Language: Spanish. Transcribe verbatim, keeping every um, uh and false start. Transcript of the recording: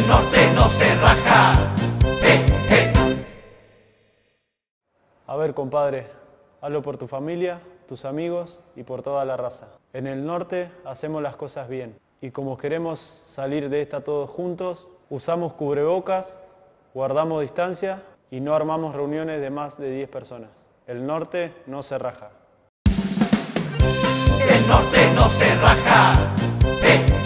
norte no se raja. Eh, eh. A ver, compadre, hazlo por tu familia, tus amigos y por toda la raza. En el norte hacemos las cosas bien y como queremos salir de esta todos juntos, usamos cubrebocas, guardamos distancia y no armamos reuniones de más de diez personas. El norte no se raja. El norte no se raja. Eh,